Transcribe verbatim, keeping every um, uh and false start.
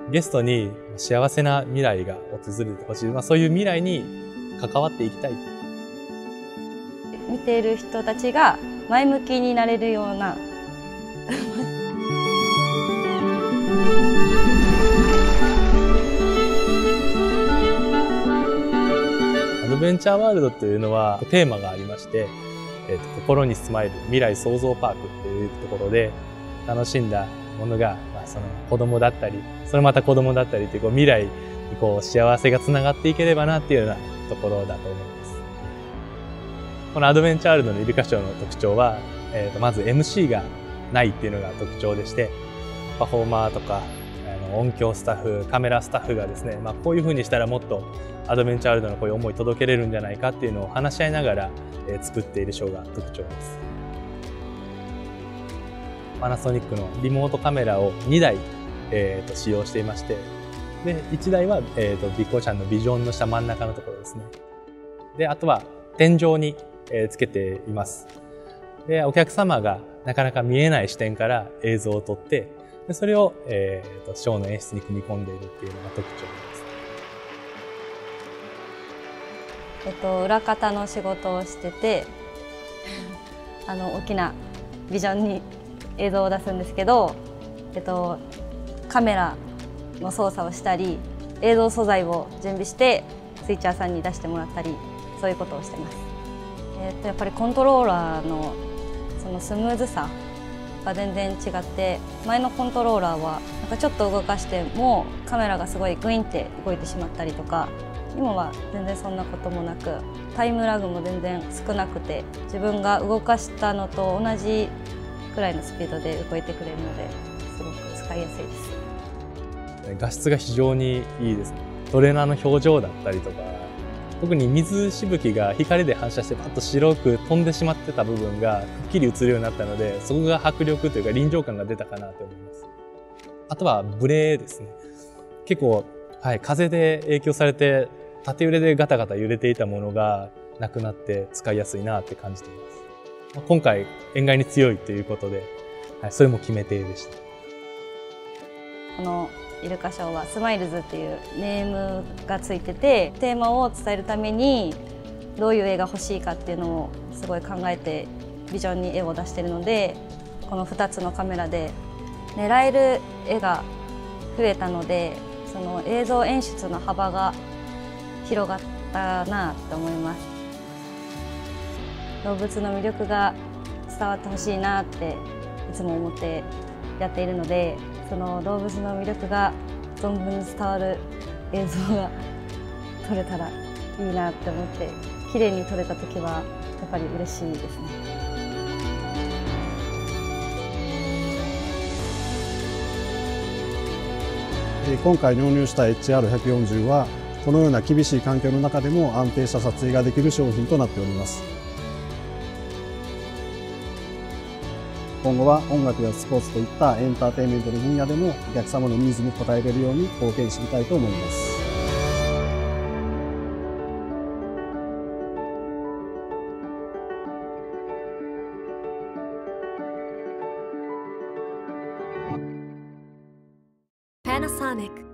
ゲストに幸せな未来が訪れてほしい、まあ、そういう未来に関わっていきたい。 見ている人たちが前向きになれるようなアドベンチャーワールドというのはテーマがありまして、えー、と心にスマイル未来創造パークというところで楽しんだものが、まあ、その子供だったりそれまた子供だったりというこう未来にこう幸せがつながっていければなっていうようなところだと思います。このアドベンチャーワールドのイルカショーの特徴は、えー、とまず エムシー がないっていうのが特徴でして、パフォーマーとかあの音響スタッフカメラスタッフがですね、まあ、こういうふうにしたらもっとアドベンチャーワールドのこういう思い届けれるんじゃないかっていうのを話し合いながら、えー、作っているショーが特徴です。パナソニックのリモートカメラをにだい、えー、と使用していまして、でいちだいは、えー、とビッコちゃんのビジョンの下真ん中のところですね。であとは天井に、えー、つけています。でお客様がなかなか見えない視点から映像を撮ってでそれを、えー、とショーの演出に組み込んでいるっていうのが特徴です。 えっと、裏方の仕事をしててあの大きなビジョンに映像を出すんですけど、えっと、カメラの操作をしたり映像素材を準備してスイッチャーさんに出してもらったりそういうことをしてます。えっと、やっぱりコントローラーのそのスムーズさが全然違って、前のコントローラーはなんかちょっと動かしてもカメラがすごいグインって動いてしまったりとか、今は全然そんなこともなくタイムラグも全然少なくて自分が動かしたのと同じくらいのスピードで動いてくれるのですごく使いやすいです。 画質が非常にいいですね。トレーナーの表情だったりとか、特に水しぶきが光で反射してパッと白く飛んでしまってた部分がくっきり映るようになったので、そこが迫力というか臨場感が出たかなと思います。あとはブレですね。結構、はい、風で影響されて縦揺れでガタガタ揺れていたものがなくなって使いやすいなって感じています。今回塩害に強いということで、はい、それも決め手でした。 このイルカショーはスマイルズっていうネームがついてて、テーマを伝えるためにどういう絵が欲しいかっていうのをすごい考えてビジョンに絵を出してるので、このふたつのカメラで狙える絵が増えたので、その映像演出の幅が広がったなと思います。動物の魅力が伝わってほしいなっていつも思ってやっているので、その動物の魅力が存分に伝わる映像が撮れたらいいなって思って、綺麗に撮れた時はやっぱり嬉しいですね。 今回納入した エイチアールひゃくよんじゅう はこのような厳しい環境の中でも安定した撮影ができる商品となっております。今後は音楽やスポーツといったエンターテインメントの分野でもお客様のニーズに応えれるように貢献していきたいと思います。 Panasonic